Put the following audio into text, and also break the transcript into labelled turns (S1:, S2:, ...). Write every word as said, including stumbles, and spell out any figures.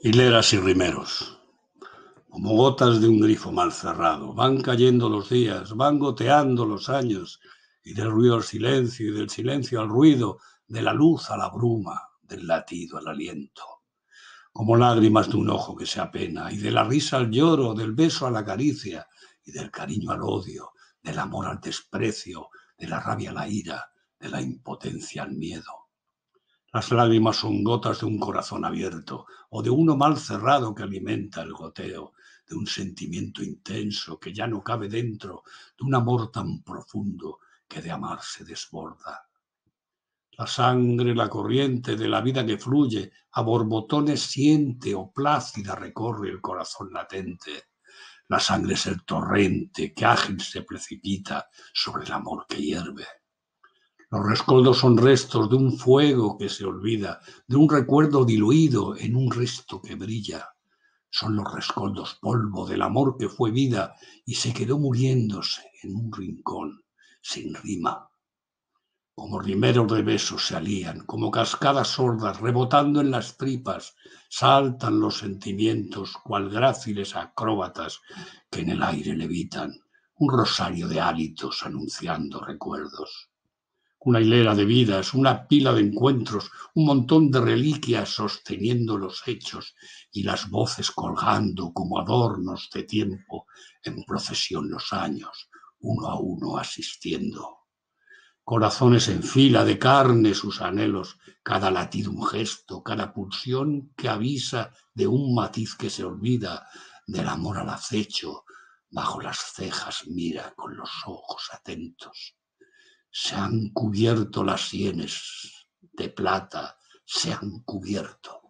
S1: Hileras y rimeros, como gotas de un grifo mal cerrado, van cayendo los días, van goteando los años, y del ruido al silencio, y del silencio al ruido, de la luz a la bruma, del latido al aliento, como lágrimas de un ojo que se apena, y de la risa al lloro, del beso a la caricia, y del cariño al odio, del amor al desprecio, de la rabia a la ira, de la impotencia al miedo. Las lágrimas son gotas de un corazón abierto o de uno mal cerrado que alimenta el goteo de un sentimiento intenso que ya no cabe dentro de un amor tan profundo que de amar se desborda. La sangre, la corriente de la vida que fluye, a borbotones siente o plácida recorre el corazón latente. La sangre es el torrente que ágil se precipita sobre el amor que hierve. Los rescoldos son restos de un fuego que se olvida, de un recuerdo diluido en un resto que brilla. Son los rescoldos polvo del amor que fue vida y se quedó muriéndose en un rincón, sin rima. Como rimeros de besos se alían, como cascadas sordas rebotando en las tripas, saltan los sentimientos cual gráciles acróbatas que en el aire levitan, un rosario de hálitos anunciando recuerdos. Una hilera de vidas, una pila de encuentros, un montón de reliquias sosteniendo los hechos y las voces colgando como adornos de tiempo en procesión los años, uno a uno asistiendo. Corazones en fila de carne sus anhelos, cada latido un gesto, cada pulsión que avisa de un matiz que se olvida, del amor al acecho, bajo las cejas mira con los ojos atentos. Se han cubierto las sienes de plata, se han cubierto.